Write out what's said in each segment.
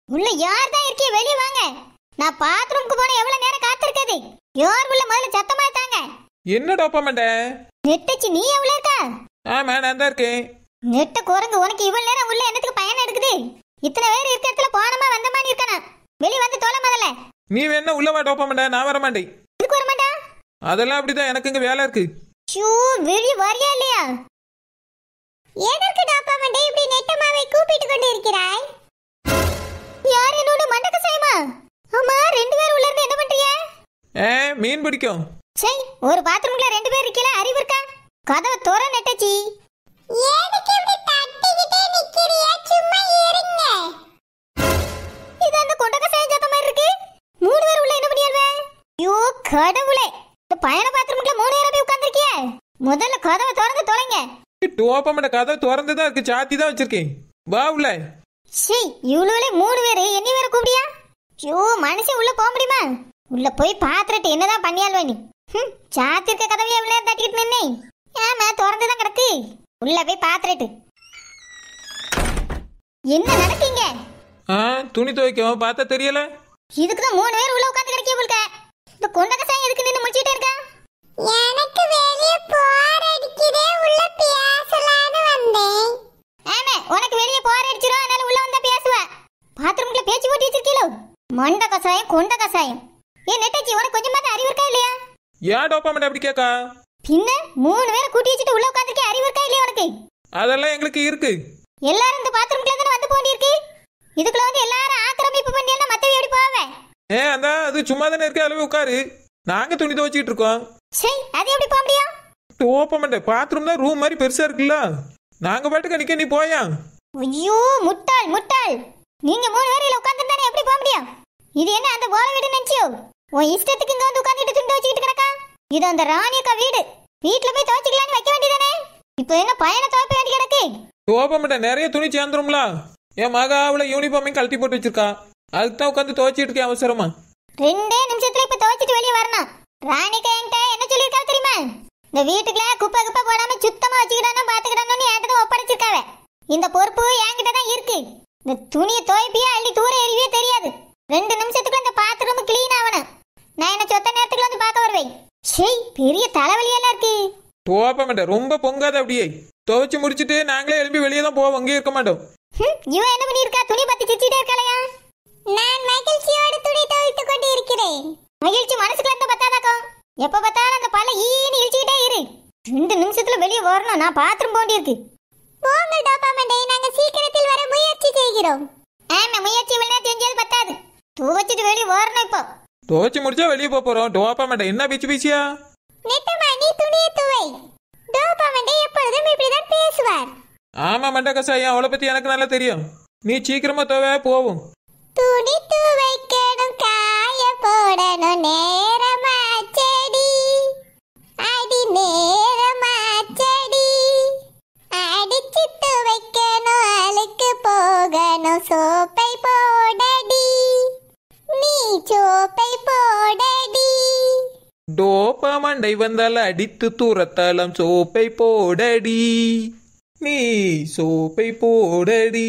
உள்ள யார் தான் இருக்கீங்க? வெளிய வாங்க. நான் பாத்ரூம்க்கு போன எவ்வளவு நேரம் காத்திருக்கது? யார் உள்ள முதல்ல சத்தமா தாங்க. என்ன டோப்பமண்ட? நெட்டச்சி நீ எவ்வளவு இருக்கா? ஆமா நான் தான் இருக்கேன். நெட்ட குரங்கு உனக்கு இவ்வளவு நேரம் உள்ள என்னத்துக்கு பயணம் எடுக்குது? இத்தனை பேர் இருக்க இடத்துல போனமா வந்தமா இருக்கணும். வெளிய வந்து தோல முதல்ல. நீ வேணா உள்ள வா டோப்பமண்ட, நான் வர மாட்டேன். இதுக்கு வர மாட்டா? அதெல்லாம் அப்படிதான், எனக்கு இங்க வேலை இருக்கு. ஷூ வெளிய வரியா இல்லையா? எதற்கு டோப்பமண்ட இப்படி நெட்டமாவை கூப்பிட்டு கொண்டு இருக்கிறாய்? யார் என்னோட மண்டக்க செய்மா? அம்மா ரெண்டு பேர் உள்ள இருந்து என்ன பண்றீங்க? மீன் பிடிக்கும். சே, ஒரு பாத்ரூம்ல ரெண்டு பேர் இருக்கீல, அறிவு இருக்கா? கதவை தோற நெட்டச்சி. எதுக்கு இப்படி தட்டிக்கிட்டே நிக்கிறியா? சும்மா இருங்க. இது அந்த கொண்டக்க செய்ய ஜாத்த மாதிரி இருக்கு. மூணு பேர் உள்ள என்ன பண்ணியால்வே? ஐயோ கடவுளே, இந்த பயண பாத்ரூம்ல மூணு பேரா போய் உட்கார்ந்திருக்கியே. முதல்ல கதவை திறந்து தொலைங்க. டோப்பமண்ட கதவை திறந்துதான் இருக்கு, சாத்தி தான் வச்சிருக்கேன். வா உள்ள. சீ, இவ்வளவுலே மூணு பேரு என்னை வேற கூப்பிடியா? ஐயோ மனுஷன் உள்ள போக முடியுமா? உள்ள போய் பாத்துட்டு என்னதான் பண்ணியால்வே நீ? சாத்திருக்க கதவையை எவ்வளவு தட்டிக்கிட்டு நின்னே? ஏமா திறந்துதான் கிடக்கு. உள்ள போய் பாத்துட்டு என்ன நடக்கீங்க? துணி துவைக்கும் பார்த்தா தெரியல. இதுக்குதான் மூணு பேர் உள்ள உட்கார்ந்து கிடக்கே போல்க. இந்த கொண்டக சாய் எதுக்கு நின்னு முடிச்சிட்டே இருக்கா? எனக்கு வெளிய போர் அடிக்குதே, உள்ள பேசலாம்னு வந்தேன். ஆமா, உனக்கு வெளிய போர் அடிச்சிரும், அதனால உள்ள வந்தா பேசுவ. பாத்ரூம்ல பேச்சு போட்டு வச்சிருக்கீளோ? மண்ட கசாயம் கொண்ட கசாயம். ஏன் நெட்டச்சி, உனக்கு கொஞ்சமாவது அறிவு இருக்கா இல்லையா? ஏன் டோப்பமண்ட அப்படி கேக்கா? பின்ன மூணு பேரை கூட்டி வச்சிட்டு உள்ள உட்கார்ந்திருக்கே, அறிவு இருக்கா இல்லையா உனக்கு? அதெல்லாம் எங்களுக்கு இருக்கு. எல்லாரும் இந்த பாத்ரூம்ல தான வந்து போண்டி இருக்கு. இதுக்குள்ள வந்து எல்லாரும் ஆக்கிரமிப்பு பண்ணியல்ல, மத்தவ எப்படி போவே? அது சும்மா தானே இருக்கு, அதுல உட்காரு. நாங்க துணி துவைச்சிட்டு இருக்கோம். சரி, அது எப்படி போக முடியும்? டோப்பமண்ட பாத்ரூம் தான் ரூம் மாதிரி பெருசா இருக்குல்ல, நாங்க பாட்டுக்கு நிக்க, நீ போயா? ஐயோ முட்டாள் முட்டாள், நீங்க மூணு பேரில உட்கார்ந்துட்டானே எப்படி போக முடியும்? இது என்ன அந்த போல வீடு நினைச்சியோ? உன் இஷ்டத்துக்கு இங்க வந்து உட்கார்ந்துட்டு துண்டு வச்சுக்கிட்டு கிடக்கா? இது அந்த ராணியக்கா வீடு. வீட்டுல போய் துவைச்சிக்கலான்னு வைக்க வேண்டியதானே? இப்போ என்ன பயண துவைக்க வேண்டி கிடக்கு? டோப்பமண்ட நிறைய துணி சேர்ந்துரும்ல. என் மகா அவளை யூனிஃபார்மையும் கழட்டி போட்டு வச்சிருக்கா, அதுக்கு தான் உட்காந்து துவைச்சிட்டு இருக்கேன் அவசரமா. 2 நிமிஷத்துல இப்ப துவைச்சிட்டு வெளியே வரணும். ராணிக்கா என்கிட்ட என்ன சொல்லியிருக்கா தெரியுமா? இந்த வீட்டுக்குள்ள குப்பை குப்பை போடாம சுத்தமா வச்சுக்கிட்டானு பாத்துக்கிட்டானு என்கிட்ட ஒப்படைச்சிருக்காவ. இந்த பொறுப்பு என்கிட்ட தான் இருக்கு. இந்த துணியை துவைப்பியா அள்ளி தூர எறிவே தெரியாது. 2 நிமிஷத்துக்குள்ள இந்த பாத்ரூம் கிளீன் ஆகணும். நான் என்ன சொத்த நேரத்துக்குள்ள வந்து பார்க்க வருவேன். ஷேய், பெரிய தலைவலியெல்லாம் இருக்கு. டோப்பமண்ட ரொம்ப பொங்காத, அப்படியே துவைச்சு முடிச்சிட்டு நாங்களே எழுப்பி வெளியே தான் போவோம், அங்கே இருக்க மாட்டோம். இவன் என்ன பண்ணிருக்கா? துணி பத்தி சிரிச்சிட்டே இருக்கலையா? நான் மகிழ்ச்சியோட துணி துவைத்துக் கொண்டு இருக்கிறேன். மகிழ்ச்சி மனசுக்குள்ள இருந்த பத்தாதாக்கோ? எப்ப பார்த்தாலும் அந்த பல்ல ஈன்னு இழுச்சிக்கிட்டே இரு. 2 நிமிஷத்துல வெளியே வரணும், நான் பாத்ரூம் போண்டி இருக்கு. போங்க டோப்பமண்டே, நாங்க சீக்கிரத்தில் வர முயற்சி செய்கிறோம். ஆமா, முயற்சி இவ்வளவு செஞ்சால் பத்தாது, துவைச்சிட்டு வெளியே வரணும். இப்போ துவைச்சு முடிச்சா வெளியே போறோம். டோப்பமண்ட என்ன பேச்சு பேசியா? நெட்டமா நீ துணியை துவை. டோப்பமண்டே எப்பொழுதும் இப்படிதான் பேசுவார். ஆமா மண்ட கசாயம், அவளை பத்தி எனக்கு நல்லா தெரியும். நீ சீக்கிரமா துவை, போவோம். துணி துவைக்கணும், காய போடணும், நேரமாச்சடி அடி நேரமாச்சடி. அடிச்சு துவைக்கணும், அழுக்கு போகணும், சோப்பை போடடி நீ சோப்பை போடடி. டோப்பமண்டை வந்தால அடித்து தூரத்தாலம் சோப்பை போடடி நீ சோப்பை போடடி.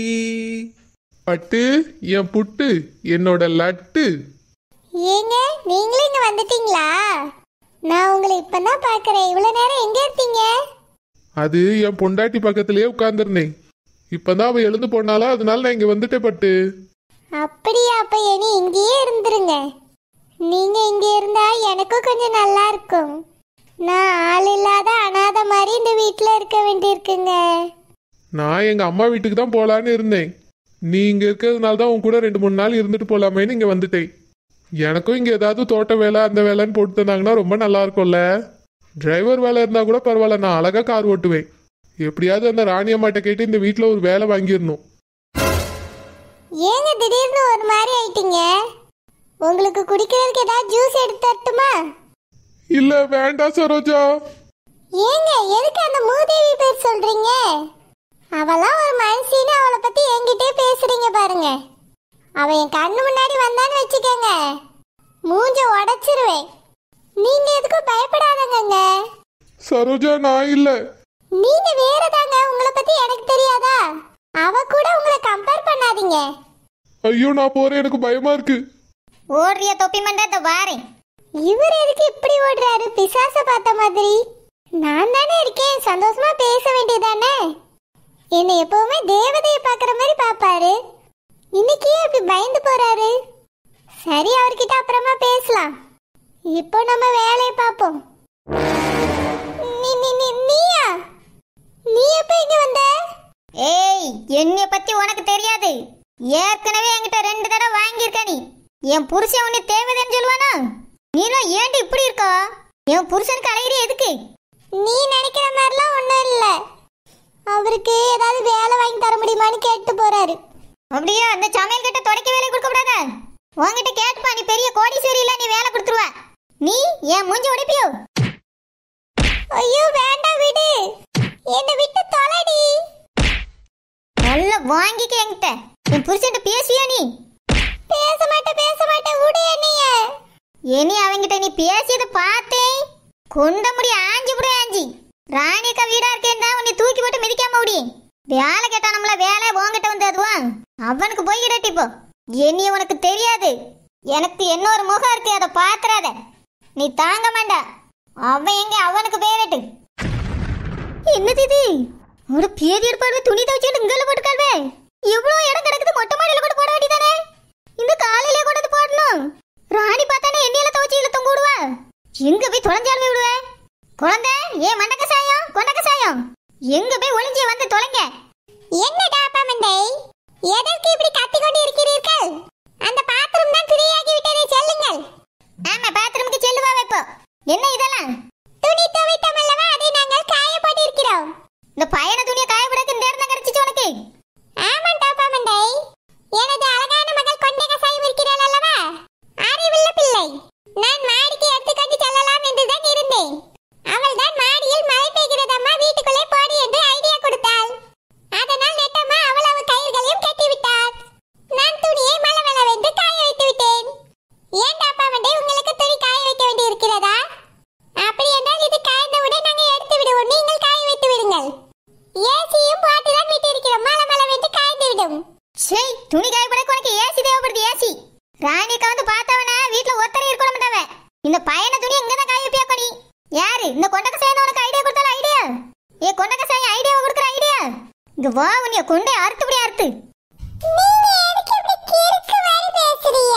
பட்டு என் புட்டு என்னோட லட்டு. ஏங்க நீங்களே இங்க வந்துட்டீங்களா? நான் உங்களை இப்பதான் பாக்குறேன். இவ்வளவு நேரம் எங்க இருந்தீங்க? அது என் பொண்டாட்டி பக்கத்திலேயே உட்கார்ந்துருந்தேன். இப்பதான் அவ எழுந்து போனாலா, அதனால நான் இங்க வந்துட்டேன். பட்டு அப்படியா? அப்ப இனி இங்கேயே இருந்துருங்க. நீங்க இங்க இருந்தா எனக்கும் கொஞ்சம் நல்லா இருக்கும். நான் ஆள் இல்லாத அனாத மாதிரி இந்த வீட்டுல இருக்க வேண்டியிருக்குங்க. நான் எங்க அம்மா வீட்டுக்கு தான் போலான்னு இருந்தேன். நீ இங்க இருக்கிறதுனால தான் உன் கூட 2-3 நாள் இருந்துட்டு போலாமேன்னு இங்க வந்துட்டேன். எனக்கும் இங்க ஏதாவது தோட்ட வேலை அந்த வேலைன்னு போட்டு தந்தாங்கன்னா ரொம்ப நல்லா இருக்கும்ல. டிரைவர் வேலை இருந்தா கூட பரவாயில்ல, நான் அழகா கார் ஓட்டுவேன். எப்படியாவது அந்த ராணியம்மாட்ட கேட்டு இந்த வீட்டுல ஒரு வேலை வாங்கிடணும். ஏங்க திடீர்னு ஒரு மாதிரி ஆயிட்டீங்க? உங்களுக்கு குடிக்கிறதுக்கு ஏதாவது ஜூஸ் எடுத்து தரட்டுமா? இல்ல வேண்டாம் சரோஜா. ஏங்க எதுக்கு அந்த மூதேவி பேர் சொல்றீங்க? அவளாம் ஒரு மனுஷின்னு அவளை பத்தி என்கிட்டே பேசுறீங்க பாருங்க. அவ என் கண்ணு முன்னாடி வந்தான்னு வச்சுக்கோங்க, மூஞ்ச உடைச்சிருவேன். நீங்க எதுக்கும் பயப்படாதங்க. சரோஜா நான் இல்ல. நீங்க வேறதாங்க, உங்களை பத்தி எனக்கு தெரியாதா? அவ கூட உங்களை கம்பேர் பண்ணாதீங்க. ஐயோ நான் போறேன், எனக்கு பயமா இருக்கு. ஓடுறிய தொப்பி மண்டை, இந்த வாரேன். இவர் எதுக்கு இப்படி ஓடுறாரு? பிசாச பார்த்த மாதிரி. நான் தானே இருக்கேன், சந்தோஷமா பேச வேண்டியதானே. என்னை எப்பவுமே தேவதையை பார்க்குற மாதிரி பார்ப்பாரு. இன்னைக்கு அப்படி பயந்து போறாரு. சரி, அவர்கிட்ட அப்புறமா பேசலாம். இப்போ நம்ம வேலையை பார்ப்போம். நீயா? நீ எப்ப இங்க வந்த? ஏய், என்னைய பத்தி உனக்கு தெரியாது. ஏற்கனவே என்கிட்ட 2 தடவை வாங்கியிருக்க. நீ என் புருஷன் உன்னை தேவதைன்னு சொல்லுவானா? நீனும் ஏன்டி இப்படி இருக்கா? என் புருஷனுக்கு அலையிற எதுக்கு? நீ நினைக்கிற மாதிரிலாம் ஒன்றும் இல்லை. அவருக்கு ஏதாவது வேலை வாங்கி தர முடியுமான்னு கேட்டு போறாரு. அப்படியா? அந்த சமையல் கிட்ட தொடக்க வேலை கொடுக்க கூடாதா? உன்கிட்ட கேட்டுப்பா, நீ பெரிய கோடீஸ்வரி இல்ல, நீ வேலை கொடுத்துருவ. நீ என் மூஞ்சி உடைப்பியோ? ஐயோ வேண்டாம், விடு. என்ன விட்டு தொலைடி. நல்லா வாங்கிக்க என்கிட்ட. என் புருஷன்ட்ட பேசுவியா நீ? பேச மாட்டேன், விடு என்னைய. இனி அவங்கிட்ட நீ பேசியதை பார்த்தேன், கொண்ட முடி ஆஞ்சி விடு, ஆஞ்சி. ராணிக்கா வீடா இருக்கேன் தான் உன்னை தூக்கி போட்டு மிதிக்காம விடி. வேலை கேட்டானம்ல, வேலை உன்கிட்ட வந்து அதுவா அவனுக்கு போய் இடட்டிப்போ. என்னைய உனக்கு தெரியாது. எனக்கு இன்னொரு முகம் இருக்கு, அதை பாத்துறாத. நீ தாங்க மாட்டா. அவன் எங்க, அவனுக்கு பேரட்டு. என்னது இது? ஒரு பேதி ஏற்பாடு, துணி துவைச்சிட்டு இங்கல போட்டுக்காள்வே. எவ்வளவு இடம் கிடக்குது, மொட்டை மாடியில கூட போட வேண்டியதானே. இந்த காலையிலே கூட போடணும். ராணி பார்த்தானே எண்ணெயில துவைச்சி இழுத்தம் கூடுவா. எங்க போய் தொலைஞ்சாலுமே விடுவேன். குழந்தை, ஏன் மண்டக்க சாயம், கொண்டக்க சாயம், எங்க போய் ஒளிஞ்சி வந்து தொலைங்க. என்னடா பாமண்டை, எதற்கு இப்படி கத்திக் கொண்டு இருக்கிறீர்கள்? அந்த பாத்ரூம் தான் துணியாகி விட்டதை செல்லுங்கள். ஆமா, பாத்ரூமுக்கு செல்லுவா வைப்போ. என்ன இதெல்லாம்? துணி துவைத்தோம் அல்லவா, அதை நாங்கள் காய போட்டு இருக்கிறோம். இந்த பயண துணியை காய போடக்கு இந்த இடம் கிடைச்சிச்சு உனக்கு? ஆமாண்டா பாமண்டை, எனது அழகான மகள் கொண்டக சாயம் இருக்கிறாள் அல்லவா, அறிவுள்ள பிள்ளை. நான் மாடிக்கு எடுத்துக்கொண்டு செல்லலாம் என்றுதான் இருந்தேன். அவள் தான் மாடியில் மழை பெய்கிறதம்மா, வீட்டுக்குள்ளே போடி என்று ஐடியா கொடுத்தாள். அதனால் நெட்டம்மா அவள் கயிறுகளையும் கட்டிவிட்டாள். நான் துணியை மளமளவென்று காய வைத்து விட்டேன். ஏன்டா பாவண்டே, உங்களுக்கு துணி காய வைக்க வேண்டி இருக்கிறதா? அப்படி என்றால் இது காய்ந்தவுடன் நாங்கள் எடுத்து விடுவோம், நீங்கள் காய வைத்து விடுங்கள். ஏசியும் போட்டுதான் விட்டு இருக்கிறோம், மளமளவென்று காய்ந்து விடும். சரி, துணி காய போட உனக்கு ஏசி தேவைப்படுது. ஏசி ராணிக்கா வந்து பார்த்தவனா வீட்டுல ஒத்தனை இருக்க மாட்டாவ. இந்த பயண துணி எங்கதான் காய வைப்பியா கொடி? யாரு இந்த கொண்டக்க சாயம் உனக்கு ஐடியா கொடுத்தாலும் ஐடியா? ஏ கொண்டக்க சாயம் ஐடியா கொடுக்குற ஐடியா? இங்க வா, உன்னைய கொண்டே அறுத்துபடி அறுத்து. நீங்க எதுக்கு இப்படி கிறுக்கு மாதிரி பேசுறீங்க?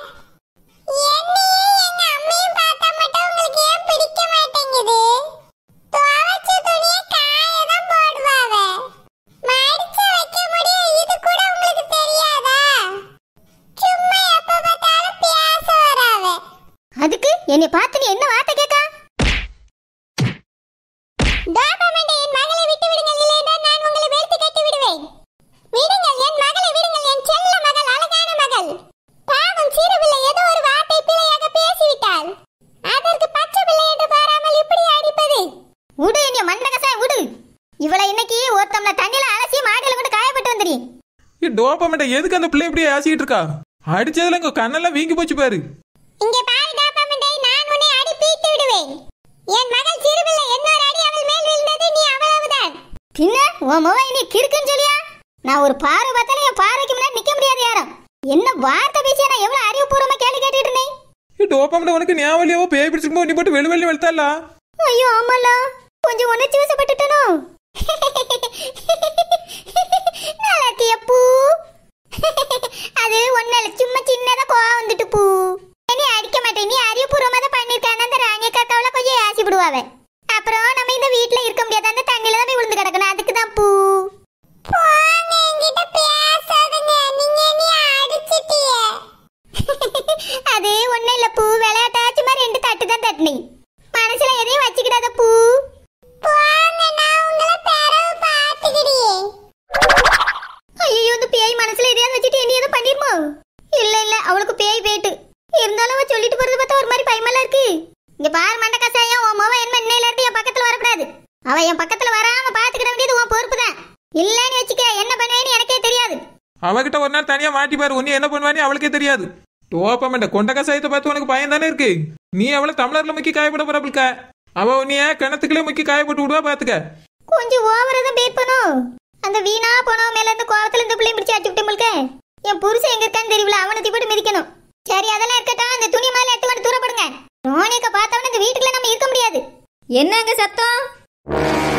என்னையே எங்க அம்மையும் பார்த்தா மட்டும் உங்களுக்கு ஏன் பிடிக்க மாட்டேங்குது? துவைச்ச துணியை காய தான் போடுவாங்க, மடிச்சு வைக்க முடியும். இது கூட உங்களுக்கு தெரியாதா? சும்மா எப்ப பார்த்தாலும் பேச வராவ. அதுக்கு என்னை பார்த்து நீ என்ன வார்த்தை கேட்க? டாபமண்டே, என் மகளை விட்டு விடுங்கள், இல்லையென்றால் நான் உங்களை வெறுத்து கட்டி விடுவேன். விடுங்கள் என் மகளை, விடுங்கள் என் செல்ல மகள், அழகான மகள். பாவம் சிறு பிள்ளை ஏதோ ஒரு வார்த்தை பிழையாக பேசிவிட்டாள். அதற்கு பச்சை பிள்ளை என்று பாராமல் இப்படி அடிப்பது. விடு என்னைய மண்டகசாய், விடு. இவளை இன்னைக்கு ஒருத்தம்ல தண்ணியில அலசி மாடியில கொண்டு காயப்பட்டு வந்துடி. டோபமேட்ட எதுக்கு அந்த பிள்ளை இப்படி ஆசிக்கிட்டு இருக்கா? அடிச்சதுல இங்க கண்ணெல்லாம் வீங்கி போச்சு பாரு. இங்க பாரு டாபமண்டே, நான் உன்னை அடி பீத்து விடுவேன். என் மகள் சிறுபிள்ளை, இன்னொரு அடி அவள் மேல் விழுந்தது, நீ அவ்வளவுதான். பின்ன உன் முகம் இனி கிறுக்குன்னு சொல்லியா? நான் ஒரு பார்வை பார்த்தாலே என் பார்வைக்கு முன்னாடி நிக்க முடியாது யாரும். என்ன வார்த்தை பேசியா? நான் எவ்வளவு அறிவுபூர்வமா கேள்வி கேட்டுட்டு இருந்தேன். டோபமேட்ட உனக்கு ஞாபகம் பேய் பிடிச்சிருக்கும், நீ போட்டு வெளி வெளுத்தால. ஐயோ ஆமால, கொஞ்சம் உணர்ச்சி வசப்பட்டுட்டனோ. நல்லா இருக்கிய பூ. அது ஒன்னால சும்மா சின்னதா கோவம் வந்துட்டு பூ. நீ அடிக்க மாட்டேன், நீ அறிவுபூர்வமா தான் பண்ணிருக்காங்க. அந்த ராணிய காக்காவில கொஞ்சம் ஆசி விடுவாவே. அப்புறம் நம்ம இந்த வீட்டுல இருக்க முடியாது, அந்த தண்ணியில தான் போய் விழுந்து கிடக்கணும். அதுக்கு தான் பூ. அது ஒன்னும் இல்ல பூ, விளையாட்டாச்சு மாதிரி 2 தட்டு தான் தட்டினி. மனசுல எதையும் வச்சுக்கிடாத பூ. ஐயோ, இந்த பேய் மனசுல எதையாவது வச்சுட்டு என்ன எதுவும் பண்ணிருமோ? இல்ல இல்ல, அவளுக்கு பேய் போயிட்டு. இருந்தாலும் அவ சொல்லிட்டு போறது பார்த்தா ஒரு மாதிரி பயமெல்லாம் இருக்கு. இங்க பாரு மண்டக்கசாயம், உன் மவன் என்ன இன்னையில இருந்து என் பக்கத்துல வரக்கூடாது. அவ என் பக்கத்துல வராம பாத்துக்கிட வேண்டியது உன் பொறுப்பு தான். இல்லன்னு வச்சுக்க, என்ன பண்ணுவேன்னு எனக்கே தெரியாது. அவகிட்ட ஒரு நாள் தனியா மாட்டி பாரு, ஒன்னு என்ன பண்ணுவானே அவளுக்கே தெரியாது. டோபமேட்ட கொண்டக்க சாயத்தை பார்த்து உனக்கு பயம் தானே இருக்கு. நீ அவளை தமிழர்ல முக்கி காயப்பட போறப்பல்க. அவ உன்னைய கிணத்துக்குள்ளே முக்கி காயப்பட்டு விடுவா பாத்துக்க. கொஞ்சம் ஓவரா தான் பேர் பண்ணும். அந்த வீணா போனவ மேல இருந்து கோவத்துல இந்த பிள்ளையும் பிடிச்சி அடிச்சு விட்டு முழுக்க. என் புருஷன் எங்க இருக்கான்னு தெரியல, அவனை தீப்போட்டு மிதிக்கணும். சரி அதெல்லாம் இருக்கட்டும், அந்த துணி மேல எடுத்து கொண்டு தூரப்படுங்க. ரோனியக்க பார்த்தவன இந்த வீட்டுக்குள்ள நம்ம இருக்க முடியாது. என்னங்க சத்தம்?